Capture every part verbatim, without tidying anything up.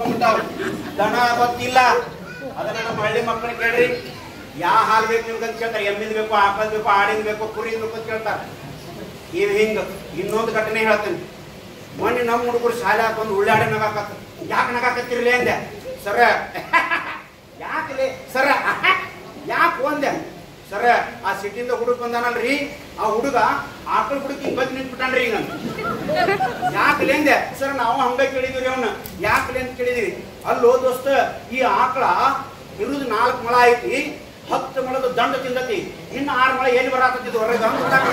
ಮಾಡ್ಕೊಂಡ್ಬಿಟ್ಟಾವ. ದನ ಗೊತ್ತಿಲ್ಲ. ಅದನ್ನ ನಮ್ಮ ಹಳ್ಳಿ ಮಕ್ಕಳಿಗೆ ಕೇಳ್ರಿ, ಯಾವ ಹಾಲು ಬೇಕು ನಿಮ್ಗೆ ಅಂತ ಕೇಳ್ತಾರೆ. ಎಮ್ಮಿದ್ ಬೇಕು, ಆಕಳದ್ ಬೇಕು, ಆಡಿನ ಬೇಕು, ಕುರಿದ್ ಬೇಕು ಅಂತ ಕೇಳ್ತಾರೆ. ಇವ್ ಹಿಂಗ ಇನ್ನೊಂದು ಘಟನೆ ಹೇಳ್ತೇನೆ. ಮೊನ್ನೆ ನಮ್ಮ ಹುಡುಗರು ಶಾಲೆ ಹಾಕೊಂಡ್ ಉಳ್ಳಾಡಿ ನಗಾಕತ್ತ. ಯಾಕೆ ನಗಾಕತ್ತಿರ್ಲಿ ಅಂದೆ. ಸರ ಯಾಕಲಿ ಸರ ಯಾಕೆ ಒಂದೆ. ಸರ ಆ ಸಿಟಿಯಿಂದ ಹುಡುಗ ಬಂದಾನಲ್ರಿ, ಆ ಹುಡುಗ ಆಕಳ ಹುಡುಗಿ ಬದ್ ನಿಂತ್ಬಿಟ್ಟಾನ್ರಿ. ಈಗ ಯಾಕಲಿ ಅಂದೆ. ಸರ್ ನಾವು ಹಂಗ ಕೇಳಿದ್ವಿ ಅವನ್ನ. ಯಾಕಲಿ ಅಂತ ಕೇಳಿದ್ವಿ. ಅಲ್ಲೋ ದೋಸ್ತ, ಈ ಆಕಳ ಇರುದು ನಾಲ್ಕು ಮೊಳ ಐತಿ, ಹತ್ತು ಮೊಳದ ದಂಡ ತಿಂದತಿ, ಇನ್ನು ಆರು ಮೊಳ ಎಲ್ಲಿ ಬರಾಕತ್ತಿದ್ ಹೊರಗೆ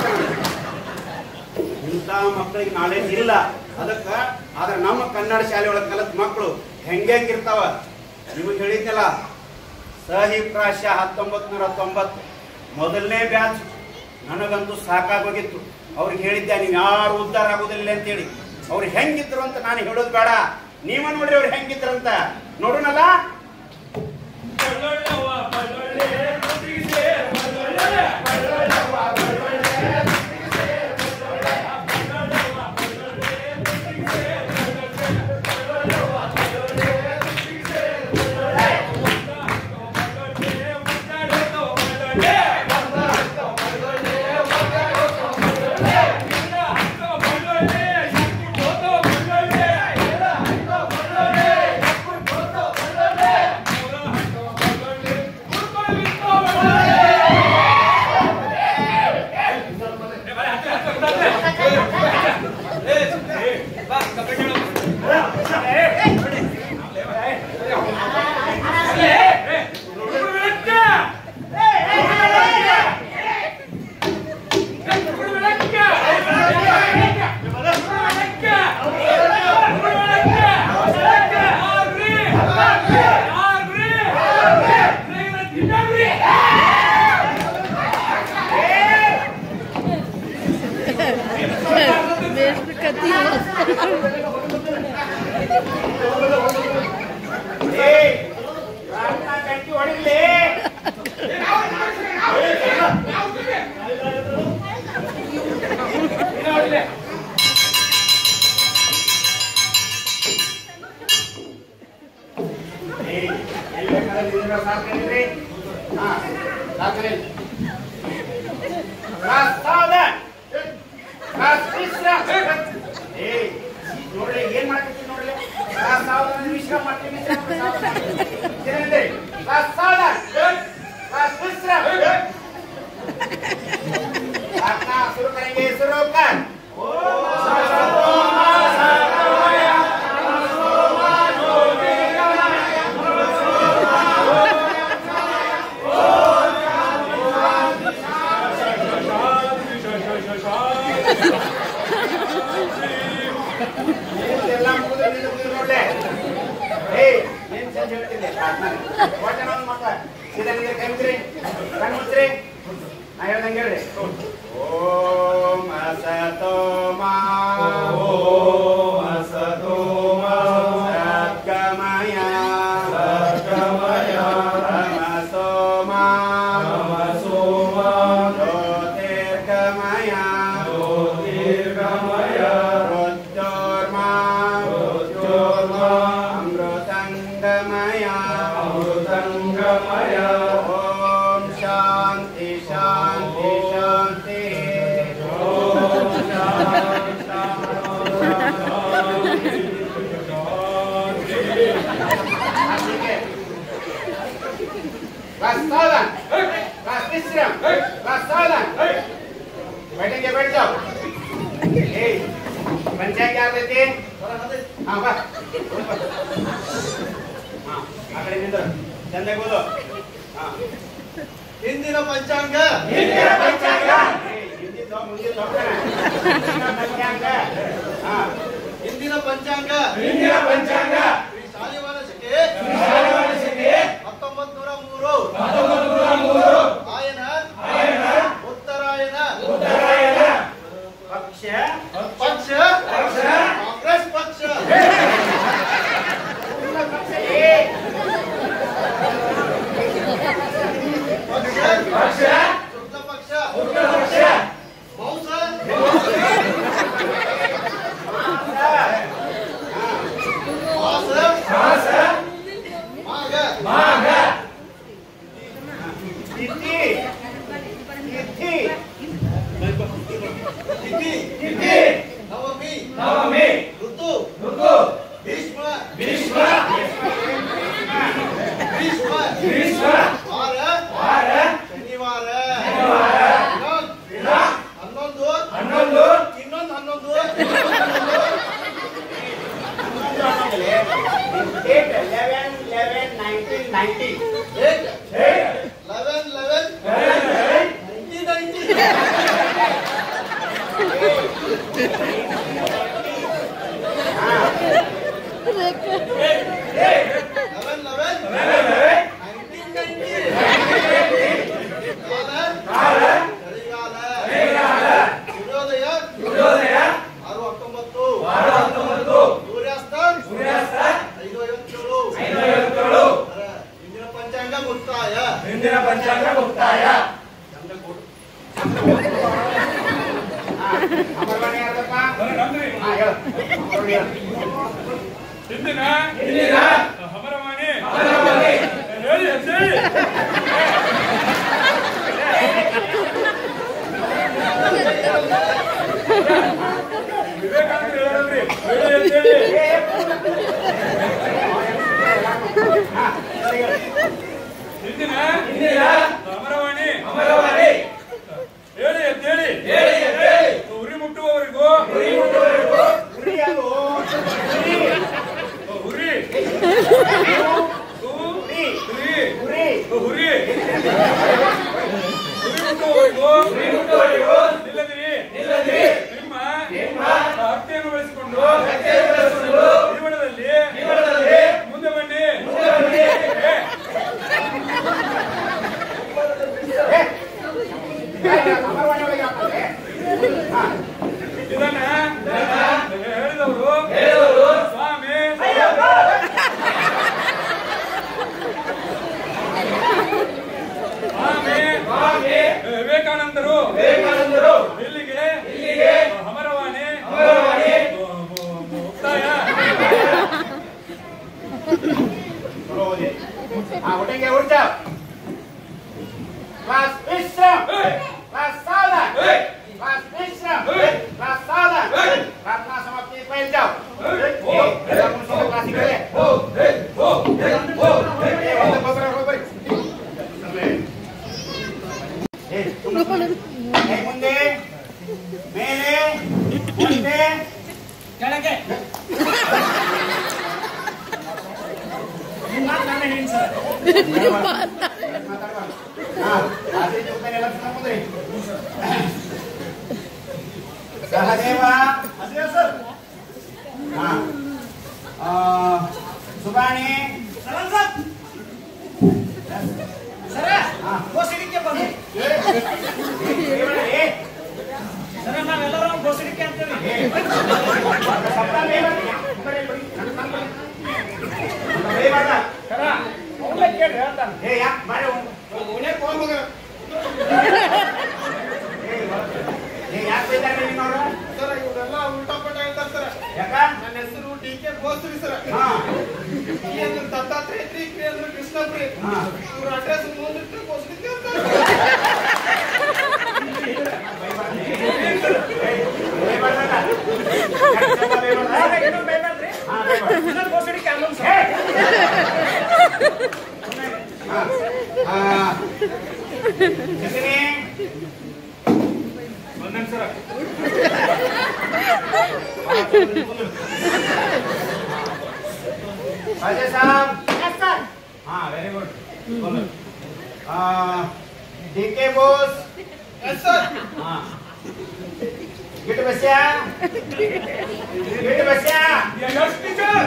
ಇಂಥ ಮಕ್ಕಳಿಗೆ ನಾಲೆಜ್ ಇಲ್ಲ. ಅದಕ್ಕ ಆದ್ರೆ ನಮ್ಮ ಕನ್ನಡ ಶಾಲೆ ಒಳಗೆ ಕಲತ್ ಮಕ್ಕಳು ಹೆಂಗಿರ್ತಾವ. ನಿಮಗೆ ಹೇಳಿದ್ನಲ್ಲ, ಸಹಿಪ್ರಾಶ್ಯ ಹತ್ತೊಂಬತ್ ನೂರ ತೊಂಬತ್ತು ಮೊದಲನೇ ಬ್ಯಾಚ್. ನನಗಂತೂ ಸಾಕಾಗೋಗಿತ್ತು. ಅವ್ರಿಗೆ ಹೇಳಿದ್ದೆ, ನೀವು ಯಾರು ಉದ್ಧಾರ ಆಗೋದಿಲ್ಲ ಅಂತೇಳಿ. ಅವ್ರು ಹೆಂಗಿದ್ರು ಅಂತ ನಾನು ಹೇಳೋದು ಬೇಡ, ನೀವ ನೋಡ್ರಿ ಅವ್ರು ಹೆಂಗಿದ್ರಂತ. ನೋಡೋಣಲ್ಲ. ನೋಡ್ರಿ ಏನ್ ಮಾಡ್ತೀವಿ ನೋಡ್ರಿ. ವಿಶ್ರಾಮ ಮಾಡ್ತೀವಿ. शुरू करेंगे. शुरू कर. ओम असतो मा ओम असतो मा सद्गमय सद्गमय तमसो मा तमसो मा ज्योतिर्गमय ज्योतिर्गमय मृत्योर्मा मृत्योर्मा अमृतंगमय अमृतंगमय. ओम शांति शांति शांति. Rasalan, rasisram, rasalan. बैठेंगे, बैठ जाओ. ए, पंचांग क्या देते हैं? हाँ बस. हाँ, आकड़े निंदर. चंदे बोलो. हाँ. हिंदी ना पंचांग. हिंदी ना पंचांग. हिंदी तो मुझे तो करना. हिंदी ना पंचांग. हाँ. हिंदी ना पंचांग. हिंदी ना पंचांग. शाली वाले सके. शाली वाले सके. ಹತ್ತೊಂಬತ್ತು ನೂರ ಮೂರು. ಹತ್ತೊಂಬತ್ತು ನೂರ ಮೂರು. ಆಯನ. ಆಯನ. ಉತ್ತರಾಯಣ. ಉತ್ತರಾಯಣ. ಪಕ್ಷ. ಪಕ್ಷ. ಪಕ್ಷ. ಕಾಂಗ್ರೆಸ್ ಪಕ್ಷ. ಪಕ್ಷ ಏ. ಪಕ್ಷ. ಪಕ್ಷ. ಶುಕ್ಲ ಪಕ್ಷ. ಶುಕ್ಲ ಪಕ್ಷ. ಮೌಸ. ಮೌಸ. Date eleven eleven nineteen ninety. Date eleven eleven nineteen ninety. ಹಿಂದಿನ ಪಂಚಾಂಗ ಮುಕ್ತಾಯ. ಅಮರವಾಣಿ ಯಾರ್ದಪ್ಪ? ಹಿಂದಿನ ಹಿಂದಿನ ಅಮರವಾಣಿ ಅಮರವಾಣಿ ಹೇಳಿ ಹೇಳಿ ವಿವೇಕಾನಂದ ಹೇಳಲ್ರಿ ಹೇಳಿ ಹೇಳಿ ಹಿಂದಿನ ಹಿಂದಿನ ಅಮರವಾಣಿ ಅಮರವಾಣಿ ಹೇಳಿ ಎದ್ದೇಳಿ ಹೇಳಿ ಎದ್ದೇಳಿ ಉರಿ ಮುಟ್ಟುವವರಿಗೂ ಉರಿ ಮುಟ್ಟುವವರಿಗೂ ಉರಿ ಅದು ಉರಿ ಉರಿ ಉರಿ ಉರಿ ಉರಿ ಉರಿ ಮುಟ್ಟುವವರಿಗೂ ಉರಿ ಮುಟ್ಟುವವರಿಗೂ ನಿಲ್ಲದಿರಿ ನಿಲ್ಲದಿರಿ ನಿಮ್ಮ ನಿಮ್ಮ ಹತ್ಯೆಯನ್ನು ಬೆಳೆಸಿಕೊಂಡು ಹತ್ಯೆಯನ್ನು ಬೆಳೆಸಿಕೊಂಡು ಜೀವನದಲ್ಲಿ ಜೀವನದಲ್ಲಿ ಮುಂದೆ ಬನ್ನಿ ಮುಂದೆ ಬನ್ನಿ. ಅಮರವಾಣಿ ಒಳಗೆ ಹಾಕ್ತಾರೆ. ಇದನ್ನ ಹೇಳಿದವರು ಹೇಳಿದವರು ಸ್ವಾಮಿ ಸ್ವಾಮಿ ಸ್ವಾಮಿ ವಿವೇಕಾನಂದರು ವಿವೇಕಾನಂದರು ಇಲ್ಲಿಗೆ ಇಲ್ಲಿಗೆ ಅಮರವಾಣಿ ಅಮರವಾಣಿ ಮುಕ್ತಾಯ. ಆ ಒಟ್ಟಿಗೆ ಉಳಿಸ ಕ್ಲಾಸ್ ವಿಶ್ರಾಮ್ ಕ್ಲಾಸ್ ಸಾಧನ ಕ್ಲಾಸ್ ವಿಶ್ರಾಮ್ ಕ್ಲಾಸ್ ಸಾಧನ ಪ್ರಾರ್ಥನಾ ಸಮಾಪ್ತಿ ಪೈಲ್ ಜಾओ ಎಲ್ಲ ಮುಗಿಸಿದ ಕ್ಲಾಸಿಗೆ ಓ ಓ ಮುಂದೆ ಮೇಲೆ ಮುಂದೆ ಕೆಳಗೆ ನಾನು ಹೇಳಿ sir Sahadeva sir Subani sir ಘೋಷಣಿಕೆ ಬಂದು ಸರ ನಾವೆಲ್ಲರೂ ಘೋಷಣಿಕೆ ಅಂತೇಳಿ ಸರ ಅವನ್ನ ಕೇಳಿ ಹೇಳ್ತಾನೆ ಏ ಯಾಕೆ ಮಾಡಿ ಏ ಯಾಕೆ ಬೈತಾರೆ ನಿನ್ನವ್ರು? ಸರ್ ಇವರೆಲ್ಲ ಉಲ್ಟಾ ಪಲ್ಟಾ ಹೇಳ್ತಾರೆ ಸರ್. ಯಾಕ ನನ್ನ ಹೆಸರು ಡಿ ಕೆ ಬೋಸ್ರಿ ಸರ್. ಹಾ ಡಿ ಅಂದ್ರೆ ದತ್ತಾತ್ರೇಯ ತ್ರೀ ಕ್ರಿ ಅಂದ್ರೆ ಕೃಷ್ಣಪ್ರಿ. ಹಾ. ಇವ್ರ ಅಡ್ರೆಸ್ ಮೂವತ್ತು ಬೋಸ್ರಿ ಅಂತಾರೆ. ಇನ್ನೊಂದು ಘೋಷಣಿಕೆ ಅನ್ನೋದು ಸರ್ ಒಂದೊಂದು sir Ajay sahab yes sir हाँ very good D K Bose yes sir. हाँ गिट बसिया गिट बसिया ಯಸ್ ಟೀಚರ್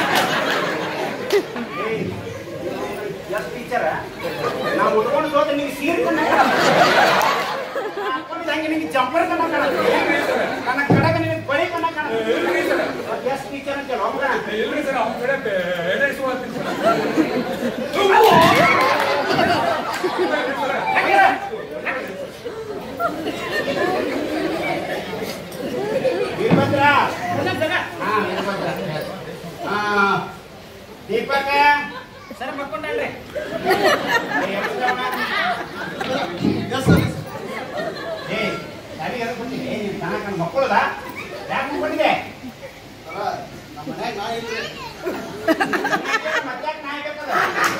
यस टीचर ना उठकोंड जोते निगे सीर कನ್ನ ಹಾಕೊಂಡು ಹಂಗೆ ನಿಮಗೆ ಜಂಪರ್ ಕನ್ನ ಕಾಣುತ್ತೆ ಕನ್ನ ಕಡಗ ನಿಮಗೆ ಬಳಿ ಕನ್ನ ಕಾಣುತ್ತೆ ಇಲ್ರಿ ಸರ್ ಯಸ್ ಟೀಚರ್ ಅಂತ ಹೇಳೋ ಮಗ ಇಲ್ರಿ ಸರ್ ಅವ್ನ ಕಡೆ ಎಡೆಸುವಂತ ವೀರಭದ್ರ ಸರ ಹಾ ವೀರಭದ್ರ ಹಾ ದೀಪಕ ಸರ್ ಮಕ್ಕೊಂಡ್ರಿ ಎಸ್ ಸರ್. ಏ ಸರಿ ಅದು ಬಂದಿದೆ ದನ ಕಣ್ಣು ಮಕ್ಕಳದ ಯಾಕೆ ಬಂದಿದೆ ಸರ ನಮ್ಮ ಮನ್ಯಾಗ ನಾ ಇಲ್ರಿ. ಮತ್ತ್ಯಾಕೆ ನಾಯಿ ಬೇಕದ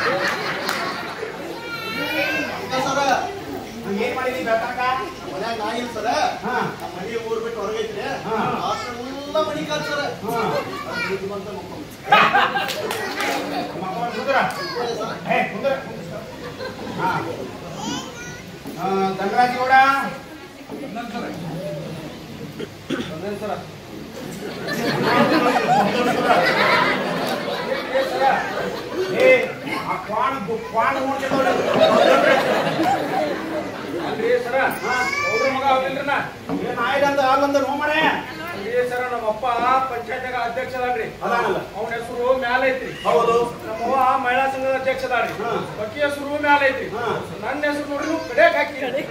ಅಕ್ಕ ಸರ ಏನ್ ಮಾಡಿದೀವಿ ಬೆಳ್ತನಕ ಮನ್ಯಾಗ ನಾ ಇಲ್ಲ ಸರ. ಹಾ ನಮ್ಮ ಮನೆ ಊರ್ ಬಿಟ್ಟು ಹೊರಗೈತ್ರಿ. ಹಾ. ಎಲ್ಲ ಮನಿ ಕಾಲ್ ಸರ. ಹಾ ಅದು ಬಂತ ಮಕ್ಕಳು ಕುಂದ್ರ ಏ ಕುಂದ್ರ ಹಾ ಧನರಾಜ್ ಗೌಡ ಸರ ಏ ಆ ಕ್ವಾಣ ಕ್ವಾಣ ನೋಡ್ತಿದ್ದವ್ರ ಅಲ್ರಿ ಸರ ಅವ್ರ ಮಗ ಆಗಿಲ್ರಿ ನಾ ಏನ್ ಆಯ್ದಂದ ಆಗಂದ ನೋ ಮನೆ ಅಲ್ರಿ ಸರ ನಮ್ಮಪ್ಪ ಪಂಚಾಯತ್ನಾಗ ಅಧ್ಯಕ್ಷ ಅದಾನ್ರಿ ಅದಾನಲ್ಲ ಅವನ ಹೆಸರು ಮ್ಯಾಲ ಐತ್ರಿ ಹೌದು ನಮ್ಮವ್ವ ಮಹಿಳಾ ಸಂಘದ ಅಧ್ಯಕ್ಷ ಅದಾನ್ರಿ ಹಾ. ಬಕ್ಕಿ ಹೆಸರು ಮ್ಯಾಲ ಐತ್ರಿ ಹಾ. ನನ್ನ ಹೆಸರು ನೋಡ್ರಿ ನೀವು ಕಡೆಕ್ ಹಾಕಿರಿ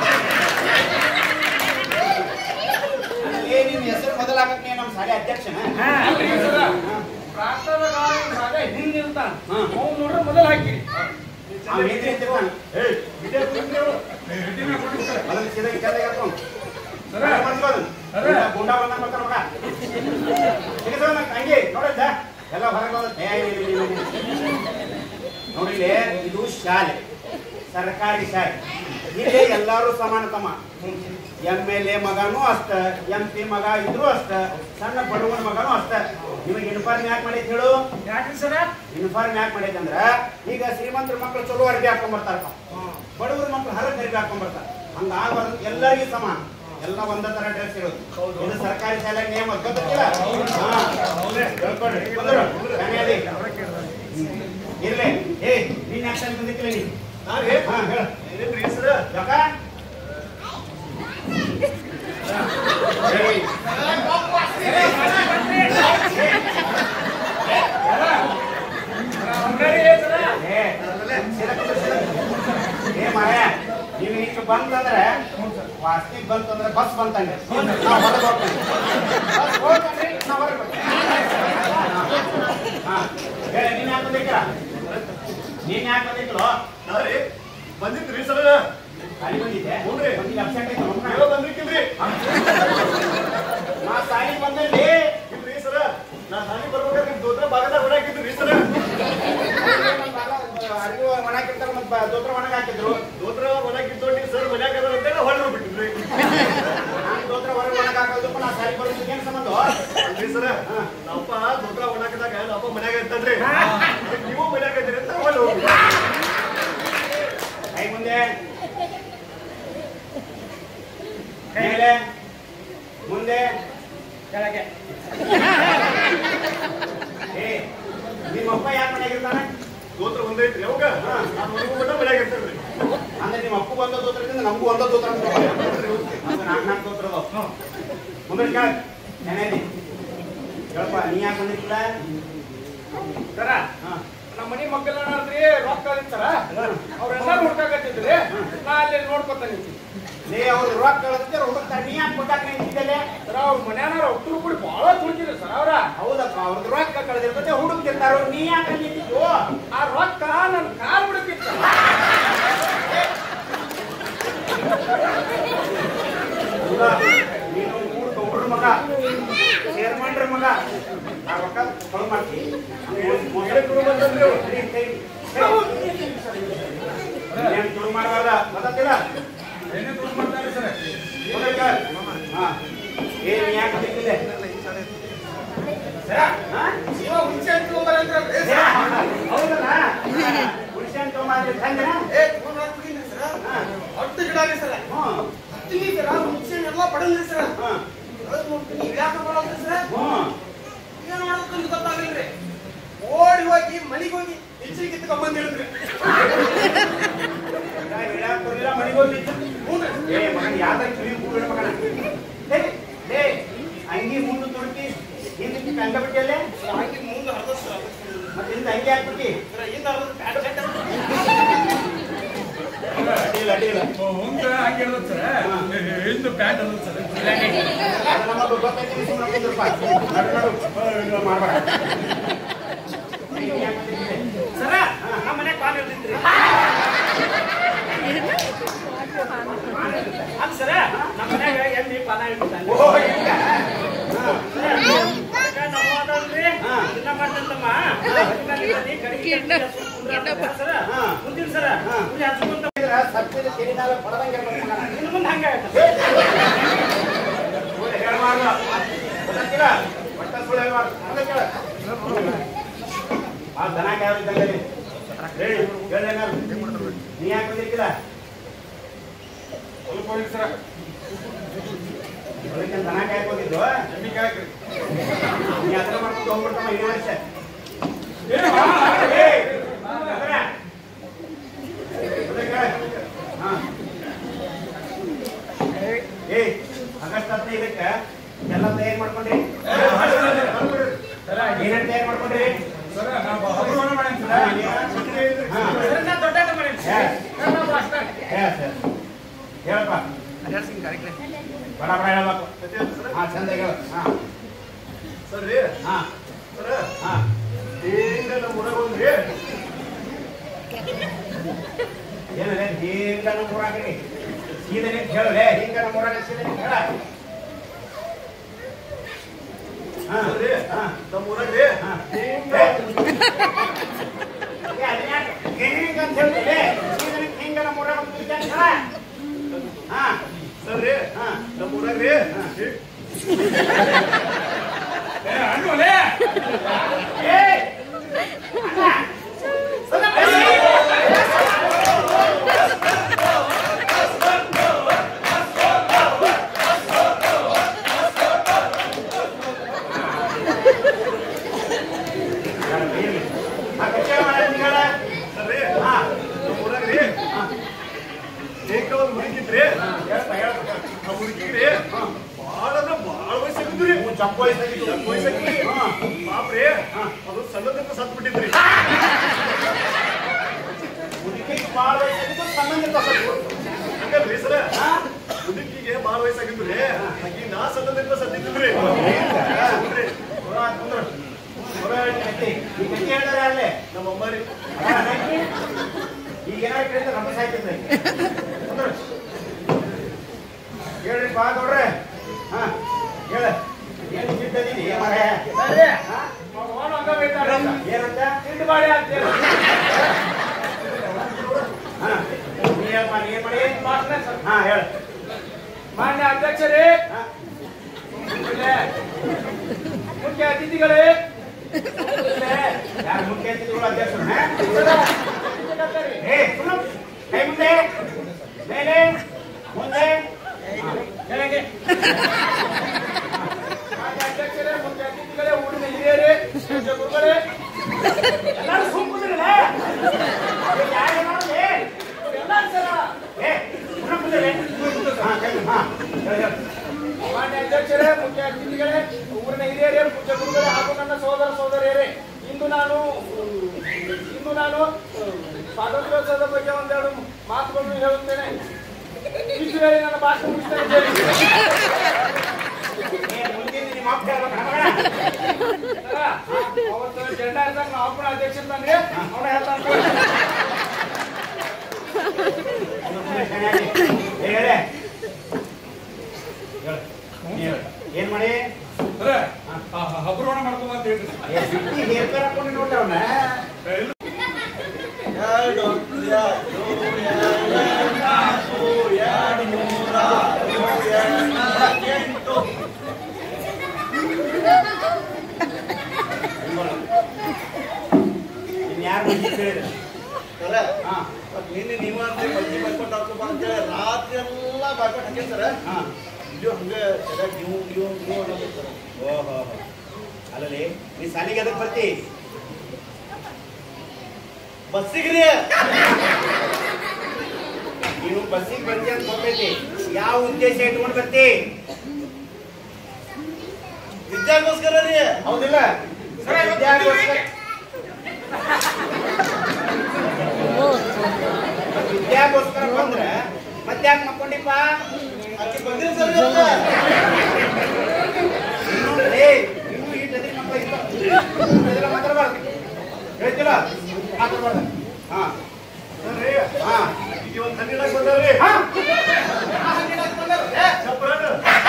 ಏ ನಿನ್ ಹೆಸರು ಮೊದಲಾಗಕ್ಕೆ ನಮ್ಮ ಶಾಲೆ ಅಧ್ಯಕ್ಷನ ಅಲ್ರಿ ಸರ ಪ್ರಾರ್ಥನಾ ಕಾಲ ಹಿಂದ್ ನಿಲ್ತಾನ ಹಾ. ಅವ್ನು ನೋಡ್ರಿ ಮೊದಲು ಹಾಕಿರಿ ಅವ್ನ್ ಹೆಂಡ್ತಿ ಅಂತಿರ್ತಾನ. ಏಯ್, ಇದೇ ಕುಂತ್ರಿ ಅವ್ರು. ಅದನ್ನ ಸೀದಾ ಕೆಳಗೆ ಹಾಕ್ಕೊಂಡು. ಸರ. ಅದೇ ಮಾಡ್ಸ್ಕೊ ಅದನ್ನ. ಸರ. ಇಲ್ಲ, ಗುಂಡ ಬಂದಂಗ್ ಬರ್ತಾನ ಮಗ. ತೆಗೆದು ಅವ್ನ ತಂಗಿ, ನೋಡಿದ್ದ? ಎಲ್ಲ ಹೊರಗೆ ಹೋದ. ಏ, ಇಲ್ಲ, ಇಲ್ಲ, ಇಲ್ಲ, ಇಲ್ಲ. ನೋಡಿ ಇಲ್ಲಿ, ಇದು ಶಾಲೆ ಸರ್ಕಾರಿ ಶಾಲೆ ಇಲ್ಲಿ ಎಲ್ಲಾರು ಸಮಾನ ತಮ್ಮ ಎಂ ಎಲ್ ಎ ಮಗನೂ ಅಷ್ಟ ಎಂ ಪಿ ಮಗ ಇದ್ರು ಅಷ್ಟ ಸಣ್ಣ ಬಡವನ ಮಗನೂ ಅಷ್ಟ ನಿಮಗೆ ಯೂನಿಫಾರ್ಮ್ ಯಾಕೆ ಮಾಡೈತಿ ಹೇಳು ಯಾಕ್ರಿ ಸರ ಯೂನಿಫಾರ್ಮ್ ಯಾಕೆ ಮಾಡೈತೆ ಅಂದ್ರ ಈಗ ಶ್ರೀಮಂತರ ಮಕ್ಕಳು ಚಲೋ ಅರ್ಬಿ ಹಾಕೊಂಡ್ ಬರ್ತಾರಪ್ಪ ಬಡವರ ಮಕ್ಕಳು ಹರಕ್ ಅರ್ಬಿ ಹಾಕೊಂಡ್ ಬರ್ತಾರ ಹಂಗ ಆಗಬಾರ್ದು ಎಲ್ಲರಿಗೂ ಸಮಾನ ಎಲ್ಲ ಒಂದ ತರ ಡ್ರೆಸ್ ಇರೋದು ಇದು ಸರ್ಕಾರಿ ಶಾಲೆ ನಿಯಮ ಗೊತ್ತಿಲ್ಲ ಇರ್ಲಿ ಏ ನೀನ್ ಯಾಕೆ ಬಂದಿತ್ತಿಲ್ಲ ನೀ ಹಾ ಹೇಳ ಯಾಕ ಏ ಮಾಯ ನೀವು ಈಗ ಬಂತಂದ್ರೆ ವಾಸ್ತಿಗೆ ಬಂತಂದ್ರೆ ಬಸ್ ಬಂತಂಗೆ ನಾವು ಹೊರಗೆ ಹೋಗ್ತೀವಿ ಬಸ್ ಹೋಗ್ತಂದ್ರೆ ನಾವು ಹೊರಗೆ ಬರ್ತೀವಿ ಹಾ ಹೇಳಿ ನೀನ್ ಯಾಕೆ ಬಂದಿಕ್ಕ ನೀನ್ ಯಾಕೆ ಬಂದಿಕ್ಕಲೋ ನಾವ್ರಿ ಬಂದಿದ್ರಿ ಸರ ಅಲ್ಲಿ ಬಂದಿದ್ದೆ ಹ್ಞೂನ್ರಿ. ಬಂದಿದ್ದು ಅಪ್ಸೆಟ್ ಆಯ್ತು ನೀವೇ ಬಂದಿರ್ಕಿಲ್ರಿ ನಾ ಸಾಲಿ ಬಂದಲ್ಲಿ ಇಲ್ರಿ ಸರ ನಾ ಸಾಲಿ ಬರ್ಬೇಕಾದ್ರೆ ನಿಮ್ ದೋತ್ರ ಭಾಗದಾಗ ಹೊಡಾಕಿದ್ರಿ ಸರ ಅರಿವು ಒಣಗಿರ್ತಾರ ಮತ್ತೆ ದೋತ್ರ ಒಣಗ ಹಾಕಿದ್ರು ದೋತ್ರ ಹೊಡಾಕಿದ್ದೋಡಿ ಸರ್ ಮನ್ಯಾಗ ಅದಾರ ಅಂತ ಹೊರಗೆ ಬಿಟ್ಟಿದ್ರಿ ನಾನು ದೋತ್ರ ಹೊರಗೆ ಒಣಗ ಹಾಕೋದಕ್ಕೂ ನಾ ಸಾಲಿ ಬರೋದಕ್ಕೆ ಏನು ಸಂಬಂಧ ಅಲ್ರಿ ಸರ ನಮ್ಮಪ್ಪ ದೋತ್ರ ಹೊಡಾಕಿದಾಗ ನಮ್ಮಪ್ಪ ಮನ್ಯಾಗ ಇರ್ತನ್ರಿ ಅದಕ್ಕೆ ನೀವು ಮನ್ಯಾಗ ಇದ್ದೀರಿ ಅಂತ ಹೊರಗೆ ಹೋಗ್ರಿ ಕೈ ಮುಂದೆ ಮೇಲೆ ಮುಂದೆ ಕೆಳಗೆ ಏ ನಿಮ್ಮಪ್ಪ ಯಾಕೆ ಮನೆಯಾಗಿರ್ತಾನೆ ದೋತ್ರ ಒಂದೇ ಐತ್ರಿ ಅವಾಗ ನಾನು ಹೊರಗೆ ಬಿಟ್ಟ ಮನ್ಯಾಗ ಇರ್ತೇನ್ರಿ ಅಂದ್ರೆ ನಿಮ್ಮ ಅಪ್ಪು ಒಂದ ದೋತ್ರದಿಂದ ನಮಗೂ ಒಂದ ದೋತ್ರ ಅಂತ ನಾಲ್ಕು ನಾಲ್ಕು ದೋತ್ರ ಅದಾವ ಮುಂದೆ ಕೇಳ ನೆನೆದಿ ಹೇಳಪ್ಪ ನೀ ಯಾಕೆ ಬಂದಿಲ್ಲ ಸರ ಹಾ ನಮ್ಮ ಮನಿ ಮಕ್ಕಳೇನಾದ್ರಿ ರೊಕ್ಕ ಇರ್ತಾರ ಅವ್ರೆಲ್ಲ ಹುಡ್ಕಾಕತ್ತಿದ್ರಿ ನಾ ಅಲ್ಲಿ ನೋಡ್ಕೊತ ನಿಂತಿ ಲೇ ಅವ್ರು ರೊಕ್ಕ ಕಳದ್ರೆ ಹುಡುಕ್ತಾರೆ ನೀ ಯಾಕೆ ಕೊಟ್ಟಾಕ ನಿಂತಿದ್ದಲೆ ಸರ ಅವ್ರ ಮನ್ಯಾನಾರ ಒಟ್ಟರು ಕೂಡಿ ಬಹಳ ತುಳ್ಕಿದ್ರಿ ಸರ್ ಅವ್ರ ಹೌದಪ್ಪ ಅವ್ರದ್ದು ರೊಕ್ಕ ಕಳೆದಿರ್ತದೆ ಹುಡುಕ್ತಿರ್ತಾರೋ ನೀ ಯಾಕೆ ನಿಂತಿದ್ದು ಆ ರೊಕ್ಕ ನನ್ ಕಾಲ್ ಬಿಡಕ್ಕಿತ್ತ ನೀನು ಮೂರು ಗೌಡ್ರ ಮಗ ಚೇರ್ಮನ್ರ ಮಗ ಆ ರೊಕ್ಕ ಕಳು ಮಾಡ್ತಿ ಶುರು ಮಾಡಬಾರ್ದ ಗೊತ್ತಿಲ್ಲ ಏನೇ ತುಳು ಮಾಡ್ತಾರೆ ಸರ್ ಹಾ ಏನ್ ಯಾಕೆ ಬೇಕಿದೆ ಹುಣಸೆ ಹಣ್ಣು ತಗೊಂಬರಂದ್ರಲ್ರಿ ಹೌದಲ್ಲ ಹುಣಸೆ ಹಣ್ಣು ತೊಗೊಂಬಂದ್ರೆ ತಂದ್ರೆ ಏ ತಗೊಂಡ್ ಹಾಕ್ಬಿಟ್ಟಿನಿ ಸರ ಹತ್ತು ಗಿಡ ರೀ ಸರ ಹ್ಮ್ ಹತ್ತಿನಿ ಸರ ಹುಣಸೆ ಹಣ್ಣು ಎಲ್ಲ ಬಡಲ್ರಿ ಸರ ಹ್ಮ್ ಅದ್ ನೋಡ್ತೀನಿ ಇಳ್ಯಾಕ ಬರಲ್ರಿ ಸರ ಹ್ಮ್ ಏನ್ ಮಾಡೋದು ಗೊತ್ತಾಗಲ್ರಿ ಓಡಿ ಹೋಗಿ ಮನೆಗೆ ಹೋಗಿ ಇಚ್ಚಿಗೆ ಕಿತ್ಕೊಂಡ್ ಬಂದ್ ಹೇಳಿದ್ರಿ ಮನೆಗೆ ಹೋಗಿ ಏ ಮಗನ್ ಯಾವ್ದಾರ ಕಿವಿ ಕೂಡ ಮಗನ ಲೇ ಅಂಗಿ ಮುಂದೆ ತುಡುಕಿ ಹಿಂದಕ್ಕೆ ಕಂಡ ಬಿಟ್ಟಿಯಲ್ಲೇ ಹಾಗೆ ಮುಂದೆ ಹರ್ದ ಸರ ಮತ್ತೆ ಹಿಂದೆ ಅಂಗಿ ಹಾಕ್ಬಿಟ್ಟಿ ಹಿಂದ ಹರ್ದ ಪ್ಯಾಟ್ ಸೆಟ್ ಅಡ್ಡಿಲ್ಲ ಅಡ್ಡಿಲ್ಲ ಮುಂದೆ ಹಂಗೆ ಹೇಳೋದು ಸರ್ ಹಿಂದೆ ಪ್ಯಾಂಟ್ ಅನ್ನೋದು ಸರ್ ಅದು ನಮ್ಮದು ಗೊತ್ತೈತಿ ಸುಮ್ಮನೆ ಕುಂದ್ರಪ್ಪ ನಡು ನಡು ಮಾಡ್ಬೇಡ ಸರ ನಮ್ಮ ಮನೆ ಪಾನ್ ಇರ್ತಿದ್ರಿ ಅಲ್ಲ ಸರ ನಮ್ಮ ಮನ್ಯಾಗ ಎಲ್ಲಿ ಪಾನ ಇರ್ತಾನೆ ಓ ಈಗ ಮುಂದಿನ ಸರ ಹಚ್ಕೊಂತ ಸತ್ಯದ ಸಿರಿನಾಲ ಪಡದಂಗೆ ಇರ್ಬೇಕು ಮಗನ. ಇನ್ನು ಮುಂದೆ ಹಂಗ ನೋಡಿ, ಹೇಳ್ಬಾರ್ದು. ಗೊತ್ತಾಗ್ತಿಲ್ಲ? ಒಟ್ಟ ಸುಳ್ಳು ಹೇಳ್ಬಾರ್ದು. ಹಂಗೆ ಕೇಳು. ಆ ದನ ಯಾವ ಇದ್ದಂಗೆ ಹೇಳಿ ಹೇಳೇನಾರು ನೀ ಯಾಕೆ ಬಂದಿರ್ತೀರ ಸ್ವಲ್ಪ ಹೋಗಿ ಸರ ಅದಕ್ಕೆ ದನ ಕಾಯಕ್ ಹೋಗಿದ್ದು ಎಮ್ಮಿ ಕಾಯಕ್ರಿ ನೀ ಹತ್ರ ಮಾಡ್ಕೊಂಡು ಹೋಗ್ಬಿಡ್ತಮ್ಮ ಇಡೀ ವರ್ಷ ಏ ಆಗಸ್ಟ್ ಹದಿನೈದಕ್ಕೆ ಎಲ್ಲ ತಯಾರು ಮಾಡ್ಕೊಂಡ್ರಿ ಏನೇನು ತಯಾರು ಮಾಡ್ಕೊಂಡ್ರಿ ಸರ ನಾವು ಹಬ್ಬವನ್ನ ಮಾಡಿ ಸರ ದೊಡ್ಡ ಮಾಡಿ ಹೇಳಪ್ಪ ಬಡ ಬಡ ಹೇಳ್ಬೇಕು ಹಾ ಚಂದ ಹೇಳು ಹಾ ಸರ್ ರೀ ಹಾ ಸರ ಹಾ ಹಿಂಗ ನಮ್ಮ ಊರಾಗ ಒಂದ್ರಿ ಏನಂದ್ರೆ ಹಿಂಗ ನಮ್ಮ ಊರಾಗ್ರಿ ಸೀದನೆ ಹೇಳಲೆ ಹಿಂಗ ನಮ್ಮ ಊರಾಗ ಸೀದನೆ ಹೇಳ ಹಾ ಸರ್ ರೀ ಹಾ ನಮ್ಮ ಊರಾಗ ರೀ ಹಾ ಹಿಂಗ ಹಿಂಗ ಅಂತ ಹೇಳ್ತಿದ್ದೆ ಸೀದನೆ ಹಿಂಗ ನಮ್ಮ ಊರಾಗ ಹೇಳ ಹಾ ಸರ್ ರೀ ಹಾ ನಮ್ಮ ಊರಾಗ ರೀ ಏ ಅಣ್ಣೋಲೆ ಏ ಅಣ್ಣ ಸದಾ ಸರ್ ರೀ ನಮ್ಮ ಊರಾಗ ರೀ ಹಿಂಗ ಒಂದು ಹುಡುಗಿದ್ರಿ ಆ ಹುಡುಗಿಗ್ರಿ ಭಾಳ ಅಂದ್ರೆ ಭಾಳ ವಯಸ್ಸಾಗಿದ್ರಿ ಚಪ್ಪ ವಯಸ್ಸಾಗಿತ್ತು ಚಿಕ್ಕ ವಯಸ್ಸಾಗಿ ಪಾಪ್ರಿ ಅದು ಸಣ್ಣದಿಂದ ಸತ್ ಬಿಟ್ಟಿದ್ರಿ ಹುಡುಗಿಗೆ ಭಾಳ ವಯಸ್ಸಾಗಿತ್ತು ಸಂಬಂಧಿತ ಹಂಗಲ್ರಿ ಸರ ಹುಡುಗಿಗೆ ಭಾಳ ವಯಸ್ಸಾಗಿದ್ರಿ ಆಕಿ ನಾ ಸಣ್ಣದಿಂದ ಸತ್ತಿದ್ರಿ ಅಲ್ಲೇ ನಮ್ಮ ಅಮ್ಮ ರೀ ಈಗ ಏನಾದ್ರು ಕೇಳಿದ್ರೆ ನಮ್ಮ ಸಾಯ್ತಿದ್ರಿ ಹೇಳ್ರಿ ಬಾ ನೋಡ್ರೆ ಹಾ ಹೇಳ ಏನು ಚಿಟ್ಟದೀನಿ ಏನಂತ ತಿಂಡಿ ಮಾಡಿ ಅಂತ ಹಾ ನೀ ಹೇಳಪ್ಪ ನೀ ಏನ್ ಮಾಡಿ ಮಾಸ್ಟರ್ ಸರ್ ಹಾ ಹೇಳ ಮಾನ್ಯ ಅಧ್ಯಕ್ಷರೇ ಹಾ ಮುಖ್ಯ ಅತಿಥಿಗಳೇ ಯಾರು ಮುಖ್ಯ ಅತಿಥಿಗಳು ಅಧ್ಯಕ್ಷರು ಏ ಸುಮ್ಮನೆ ಕೈ ಮುಂದೆ ಮೇಲೆ ಮುಂದೆ ಕೆಳಗೆ ಮಾನ್ಯ ಅಧ್ಯಕ್ಷರೇ ಮುಖ್ಯ ಅತಿಥಿಗಳೇ ಊರಿನ ಹಿರಿಯರೇ ಪೂಜ್ಯ ಗುರುಗಳೇ ಎಲ್ಲರೂ ಸುಮ್ಮನಿರಲ್ಲ ಯಾರು ಮಾಡೋದು ಎಲ್ಲರೂ ಸರ ಏ ಸುಮ್ಮನೆ ಮುಂದೆ ಹಾ ಕೈ ಹಾ ಹೇಳ ಹೇಳ ಮಾನ್ಯ ಅಧ್ಯಕ್ಷರೇ ಮುಖ್ಯ ಅತಿಥಿಗಳೇ ಊರಿನ ಹಿರಿಯರೇ ಪೂಜ್ಯ ಗುರುಗಳೇ ಹಾಗೂ ನನ್ನ ಸೋದರ ಸೋದರಿಯರೇ ಇಂದು ನಾನು ಇಂದು ನಾನು ಸ್ವಾತಂತ್ರ್ಯೋತ್ಸವದ ಬಗ್ಗೆ ಒಂದೆರಡು ಮಾತುಗಳನ್ನು ಹೇಳುತ್ತೇನೆ ಇಷ್ಟು ಹೇಳಿ ನನ್ನ ಭಾಷಣ ಮುಗಿಸ್ತೇನೆ ಮುಂದಿನ ನಿಮ್ಮ ಅಪ್ಪ ಹೇಳ್ಬೇಕು ಅವತ್ತು ಜೆಂಡಾ ಇದ್ದಾಗ ನಾವು ಕೂಡ ಅಧ್ಯಕ್ಷ ತಂದ್ರೆ ಅವನ ಹೇಳ್ತಾನೆ ಹೇಳೆ ಏನ್ ಮಾಡಿ ಸರ ಹಬ್ಬವನ್ನ ಮಾಡ್ಕೊಂಬ ಅಂತ ಹೇಳ್ರಿ ಹೇರ್ಕರ್ ಹಾಕೊಂಡು ನೋಡ್ರಿ ಅವನ್ನ ಎರಡು ಎರಡು ನೂರ ಎಂಟು ಇನ್ಯಾರು ಮಂದಿ ಕೇಳಿದ್ರು ಸರ ಹಾ ನಿನ್ನೆ ನೀವು ಅಂತ ಮಜ್ಜಿ ಬರ್ಕೊಂಡು ಹಾಕೋಬ ಅಂತೇಳಿ ರಾತ್ರಿ ಎಲ್ಲ ಬರ್ಕೊಂಡು ಹಾಕಿ ಸರ ಹಾ ಇದು ಹಂಗೆ ಸರಿಯಾಗಿ ನೀವು ನೀವು ನೀವು ಅನ್ನೋದು ಸರ ಓಹೋ ಅಲ್ಲಲ್ಲಿ ನೀ ಸಾಲಿಗೆ ಅದಕ್ಕೆ ಬರ್ತಿ ಬಸ್ಸಿಗ್ರಿ ನೀನು ಬಸ್ಸಿಗೆ ಬರ್ತಿ ಅಂತ ಗೊತ್ತೈತಿ ಯಾವ ಉದ್ದೇಶ ಇಟ್ಕೊಂಡು ಬರ್ತಿ ವಿದ್ಯಾಗೋಸ್ಕರ ರೀ ಹೌದಿಲ್ಲ ವಿದ್ಯಾಗೋಸ್ಕರ ವಿದ್ಯಾಗೋಸ್ಕರ ಬಂದ್ರೆ ಮತ್ತೆ ಯಾಕೆ ಮಕ್ಕೊಂಡಿಪ್ಪ ಆಕೆ ಬಂದಿರಿ ಸರ್ ಏ ಇನ್ನು ಈ ಜೊತೆ ಮಕ್ಕಳು ಇಲ್ಲ ಮಾತಾಡಬಾರ್ದು ಹೇಳ್ತಿಲ್ಲ ಮಾತಾಡಬಾರ್ದು ಹಾ ಸರಿ ಹಾ ಈಗ ಒಂದು ಹನ್ನೆರಡು ಬಂದವ್ರಿ ಹಾ ಚಪ್ಪರಾಟ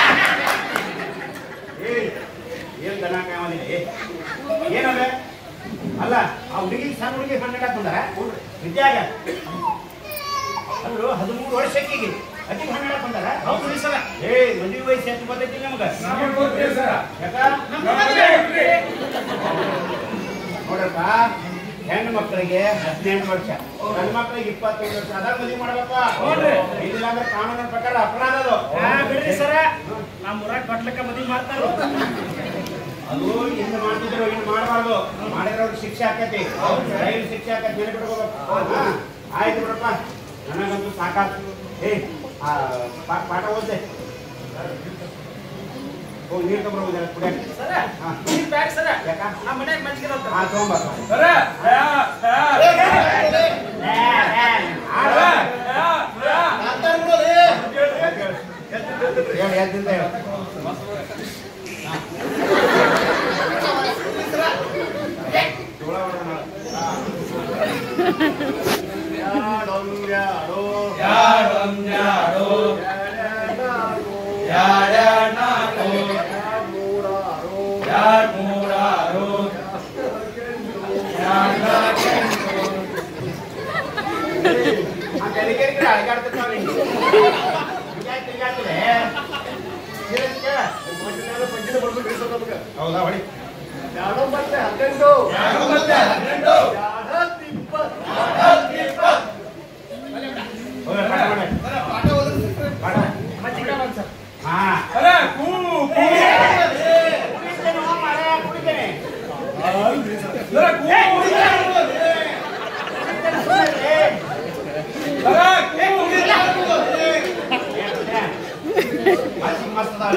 ಏ ಏನ್ ದನ ಕಾಯೋದಿಲ್ಲ ಏ ಏನಲ್ಲ ಅಲ್ಲ ಆ ಹುಡುಗಿ ಸಣ್ಣ ಹುಡುಗಿ ಹನ್ನೆರಡು ಬಂದಾರ ವಿದ್ಯಾಗ ಅವರು ಹದಿಮೂರು ವರ್ಷಕ್ಕಿಗೆ ಅತಿ ಹನ್ನೆರಡು ಬಂದಾರ ಹೌದು ರೀ ಸರ ಏ ಮದುವೆ ವಯಸ್ಸು ಎಷ್ಟು ಬಂದೈತಿ ನಮ್ಗ ನಮಗೆ ಗೊತ್ತಿಲ್ಲ ಸರ ಯಾಕ ನಮಗೆ ನೋಡ್ರಪ್ಪ ಹೆಣ್ಣು ಮಕ್ಕಳಿಗೆ ಹದಿನೆಂಟು ವರ್ಷ, ಗಂಡು ಮಕ್ಕಳಿಗೆ ಇಪ್ಪತ್ತೈದು ವರ್ಷ ಅದಾಗ ಮದುವೆ ಮಾಡ್ಬೇಕ. ಇಲ್ಲ ಅಂದ್ರೆ ಕಾನೂನಿನ ಪ್ರಕಾರ ಅಪರಾಧ ಅದು. ಬಿಡ್ರಿ ಸರ, ನಮ್ಮ ಊರಾಗ ಬಟ್ಲಕ್ಕ ಮದುವೆ ಮಾಡ್ತಾರ. ಅದು ಇನ್ನು ಮಾಡ್ತಿದ್ರು, ಇನ್ನು ಮಾಡಬಾರ್ದು. ಮಾಡಿರೋರು ಶಿಕ್ಷೆ ಆಕೈತಿ, ಜೈಲು ಶಿಕ್ಷೆ ಆಕೈತಿ, ನೆನಪಿಟ್ಕೋಬೇಕು. ಆಯ್ತು ಬಿಡಪ್ಪ, ನನಗಂತೂ ಸಾಕಾಗ್ತು. ಏ ಪಾಠ ಓದ್ದೆ, ಹೋಗಿ ನೀರು ತಗೊಂಡ್ಬರ್ಬೋದು ಕುಡಿಯಕ್ಕೆ. ಸರ ನೀರು ಬ್ಯಾಡ ಸರ, ನಮ್ಮ ಮನ್ಯಾಗ ಮಜ್ಜಿಗೆ ಅಂತ. ಹಾಂ ತಗೊಂಬರ್ತ ಸರ ಹೇಳಿ ಎದ್ದಿಂದ ಹೇಳಿ. ಹೌದಾ ಹೊಡಿ. ಎರಡು ಮತ್ತೆ ಹದಿನೆಂಟು ಮಜ್ಜಿಗೆ ಒಂದು ಸರ್. ಹಾ ಸರ ಕೂ ಕೂ ಕುಡಿತೇನೆ. ಸರ ಕೂ ಮಸ್ತ್ ಅದಾವೆ.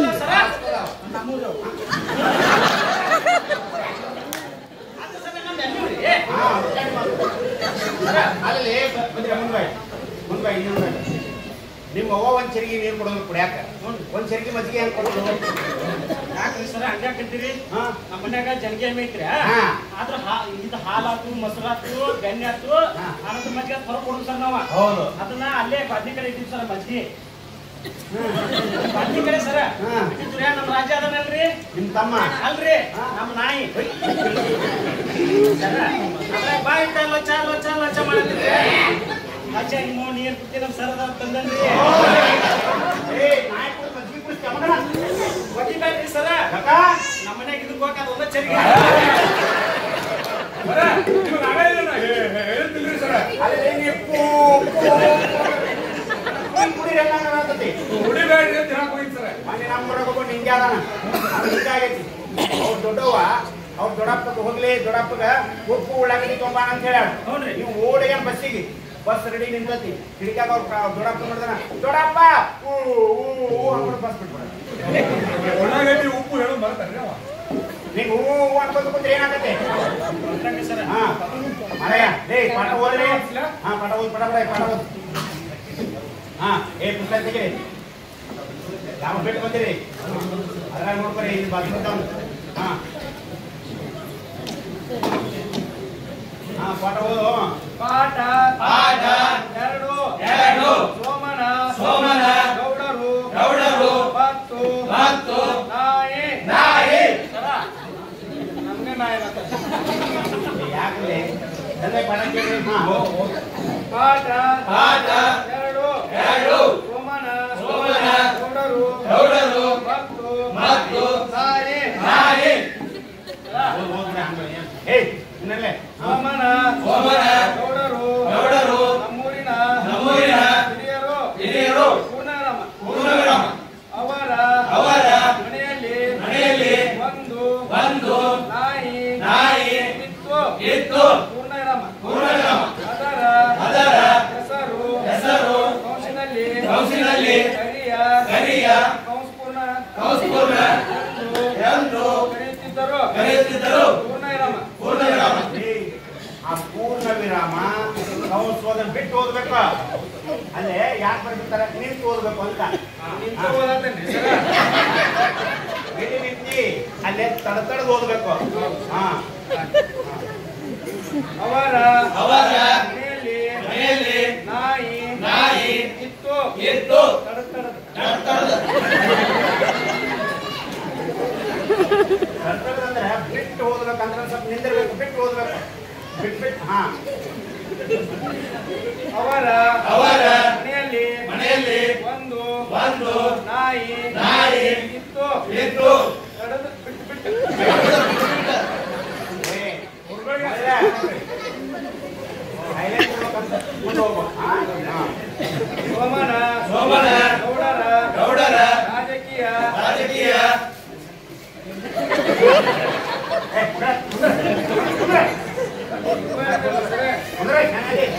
ಅಲ್ಲಿ ಬಂದ್ರೆ ಮುಂದೆ ಮುಂದೆ ಇನ್ನೊಂದು ನಿಮ್ಮ ಅವ್ವ ಒಂದ್ ಚರಿಗೆ ನೀರು ಕೊಡೋದು ಕುಡಿಯಾಕ, ಒಂದ್ ಚರಿಗೆ ಮಜ್ಜಿಗೆ ಹೆಂಗ್ ಕೊಡೋದು? ಯಾಕ್ರಿ ಸರ ಹಂಗಾಕಂತೀರಿ? ಹಾ ನಮ್ಮ ಮನ್ಯಾಗ ಜನ್ಗೆ ಎಮ್ಮೆ ಐತ್ರಿ. ಹಾ. ಆದ್ರ ಇದು ಹಾಲಾತು, ಮೊಸರಾತು, ಬೆಣ್ಣೆ ಆತು, ಹಾ. ಆನಂತರ ಮಜ್ಜಿಗೆ ಹೊರ ಕೊಡುದು ಸರ್ ನಾವ. ಹೌದು. ಅದನ್ನ ಅಲ್ಲೇ ಬಾದ್ಲಿ ಕಡೆ ಇದ್ದೀವಿ ಸರ್ ಮಜ್ಜಿಗೆ. ಬಾದ್ಲಿ ಕಡೆ ಸರ ಹಾ. ಇದ್ರಿ ನಮ್ಮ ರಾಜ ಅದನಲ್ರಿ, ನಿಮ್ ತಮ್ಮ ಅಲ್ರಿ ಹಾ. ನಮ್ಮ ನಾಯಿ ಸರ ಅದ್ರಾಗ ಬಾಯಿ ಇಟ್ಟ ಲಚ್ಚ ಲಚ್ಚ ಲಚ್ಚ ಮಾಡತ್ತೀರಿ. ಲಚ್ಚ ನಿಮ್ಮ ನೀರ್ ಕುಟ್ಟಿ ನಮ್ಮ ಸರದ ತಂದನ್ರಿ. ಏ ನಾಯಿ ಕುಡಿ ಮಜ್ಜಿಗೆ ಕುಡಿಸ್ತೀಯ ಮಗನ? ಒಟ್ಟಿಬ್ಯಾಡ್ರಿ ಸರ, ಯಾಕ? ನಮ್ಮ ಮನ್ಯಾಗ ಇದಕ್ಕೆ ಹೋಗೋದು ಒಂದ ಚರಿಗೆ. ಸರ ನಿಮಗೆ ಆಗಲ್ಲ ನಾ ಹೇಳ್ತಿಲ್ರಿ ಸರ. ಅಲ್ಲಿ ನೀವು ಕೂ ಕೂ ಕುಡಿರಿ ಹಂಗಾಗತ್ತೈತಿ. ಹುಡಿಬೇಡ್ರಿ ಅಂತ ಹೇಳಕ್ ಹೋಗಿದ್ ಸರ. ಮೊನ್ನೆ ನಮ್ಮ ಊರಾಗ ಒಬ್ಬ ನಿಂಗೆ ಅದಾನ, ಅದು ಹಿಂಗಾಗೈತಿ. ಅವ್ರ ದೊಡ್ಡವ್ವ ಅವ್ರ ದೊಡ್ಡಪ್ಪಗೆ ಹೋಗ್ಲಿ, ದೊಡ್ಡಪ್ಪಗ ಉಪ್ಪು ಉಳ್ಳಾಗಡ್ಡಿ ತೊಂಬ ಅಂತ ಹೇಳ. ಹೌದ್ರಿ. ನೀವು ಓಡಿಗೆ ಬಸ್ಸಿಗೆ ಬಸ್ ರೆಡಿ ನಿಂತತಿ. ಕಿಡಿಕಾಗ ಅವ್ರ ದೊಡ್ಡಪ್ಪ ನೋಡಿದಾನ, ದೊಡ್ಡಪ್ಪ ಊ ಊ ಅಂದ್ಬಿಟ್ಟು ಬಸ್ ಬಿಟ್ಬಿಡ. ಉಳ್ಳಾಗಡ್ಡಿ ಉಪ್ಪು ಹೇಳೋದು ಬರ್ತಾರ್ರಿ ಅವ. ನೀವು ಹೂ ಅನ್ಕೊಂಡು ಕೂತ್ರೆ ಏನಾಗತ್ತೆ? ಸರ ಹಾ ಮರಯ್ಯ ಲೇ ಪಾಠ ಓದ್ರಿ. ಹಾ ಪಾಠ ಓದ್ ಪಡ ಬಿಡ ಪಾಠ ಓದ್. ಹಾ ಏ ಪುಸ್ತಕ ತೆಗೀರಿ. ಯಾವ ಬಿಟ್ಟು ಬಂದಿರಿ ಅದ್ರಾಗ ನೋಡ್ಕೊರಿ, ಇಲ್ಲಿ ಬಾಕಿ ಹಾ ಹಾ ಪಾಠ ಓದು. ಪಾಠ ಪಾಠ ಎರಡು ಎರಡು ಸೋಮನ ಸೋಮನ ಗೌಡರು ಗೌಡರು ಮತ್ತು ಮತ್ತು ನಾಯಿ ನಾಯಿ. ಸರ ನಮ್ಗೆ ನಾಯಿ ಯಾಕಂದ್ರೆ ತಂದೆ ಪಾಠ ಕೇಳಿ. ಹಾ ಪಾಠ ಪಾಠ ಎರಡು ಎರಡು ಸೋಮನ ಸೋಮನ ಗೌಡರು ಗೌಡರು ಮತ್ತು ಮತ್ತು ನಾಯಿ ನಾಯಿ. ಓದ್ ಓದ್ಬಿಡ ಹಂಗ. ಏ ಇನ್ನಲ್ಲೇ ಸೋಮನ ಸೋಮನ ಗೌಡರು ಗೌಡರು ನಮ್ಮೂರಿನ ನಮ್ಮೂರಿನ ಹಿರಿಯರು ಹಿರಿಯರು ಪೂರ್ಣರಾಮ ಪೂರ್ಣವಿರಾಮ ಅವರ ಅವರ ಮನೆಯಲ್ಲಿ ಮನೆಯಲ್ಲಿ ಒಂದು ಒಂದು ನಾಯಿ ನಾಯಿ ಇತ್ತು ಇತ್ತು. ಪೂರ್ಣರಾಮ ಪೂರ್ಣವಿರಾಮ ಅದರ ಅದರ ಹೆಸರು ಹೆಸರು ಕೌಶಿನಲ್ಲಿ ಕೌಶಿನಲ್ಲಿ ಕರಿಯ ಕರಿಯ ಕೌಸ್ಪೂರ್ಣ ಕೌಸ್ಪೂರ್ಣ ಎಂದು ಎಂದು ಕರೆಯುತ್ತಿದ್ದರು. ಕರೆಯುತ್ತಿದ್ದರು. ಪೂರ್ಣವಿರಾಮ ಪೂರ್ಣವಿರಾಮ. ಆ ಪೂರ್ಣ ವಿರಾಮ ಸಂಸ್ಕೋದನ್ನ ಬಿಟ್ಟು ಓದ್ಬೇಕು. ಅಲ್ಲೇ ಯಾಕೆ ಬರ್ತಿರ್ತಾರೆ ನಿಂತು ಓದ್ಬೇಕು ಅಂತ. ನಿಂತು ಓದತ್ತೇನ್ರಿ ಸರ? ಇಲ್ಲಿ ನಿಂತಿ ಅಲ್ಲೇ ತಡ ತಡದ್ ಓದ್ಬೇಕು. ಹಾ ಅವರ ಅವರ ಮನೆಯಲ್ಲಿ ಮನೆಯಲ್ಲಿ ನಾಯಿ ನಾಯಿ ಇತ್ತು ಇತ್ತು. ತಡ ತಡದ ತಡತಡದ. ತಡತಡದಂದ್ರೆ ಬಿಟ್ಟು ಓದ್ಬೇಕಂದ್ರೆ ಸ್ವಲ್ಪ ನಿಂದಿರ್ಬೇಕು, ಬಿಟ್ಟು ಓದ್ಬೇಕು. ಬಿಟ್ಟು ಬಿಟ್ಟು ಹಾ ಅವರ ಅವರ ಮನೆಯಲ್ಲಿ ಮನೆಯಲ್ಲಿ ಒಂದು ಒಂದು ನಾಯಿ ನಾಯಿ ಇತ್ತು ಇತ್ತು. ತಡದ ಬಿಟ್ಟು ಬಿಟ್ಟು ಏ, ಮರ್ರೆ, ಕುಂದ್ರೆ, ಚೆನ್ನಾಗಿ.